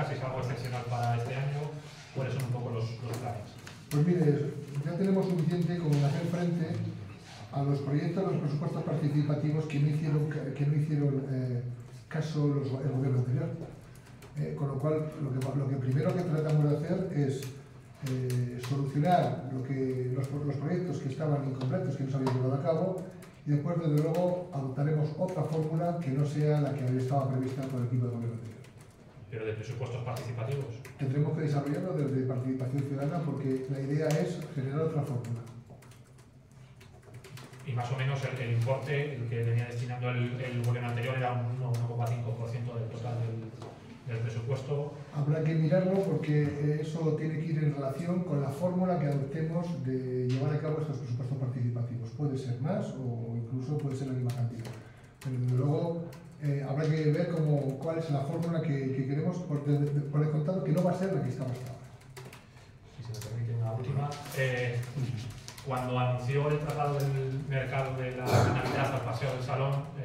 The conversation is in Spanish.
política, si es algo excepcional para este año, cuáles son un poco los planes. Pues mire, ya tenemos suficiente como en hacer frente a los proyectos, los presupuestos participativos que no hicieron caso el gobierno anterior. Con lo cual, lo que primero que tratamos de hacer es solucionar los proyectos que estaban incompletos, que no se habían llevado a cabo, y después, desde luego, adoptaremos otra fórmula que no sea la que estaba prevista por el equipo de gobierno anterior. ¿Pero de presupuestos participativos? Tendremos que desarrollarlo desde participación ciudadana porque la idea es generar otra fórmula. Y más o menos el importe el que venía destinando el gobierno anterior era un 1,5% del total del presupuesto. Habrá que mirarlo porque eso tiene que ir en relación con la fórmula que adoptemos de llevar a cabo estos presupuestos participativos. Puede ser más o incluso puede ser la misma cantidad. Pero desde luego habrá que ver cuál es la fórmula que queremos por descontado, que no va a ser la que estaba hasta ahora. Si se me permite una última. Cuando anunció el traslado del mercado de la Navidad al Paseo del Salón,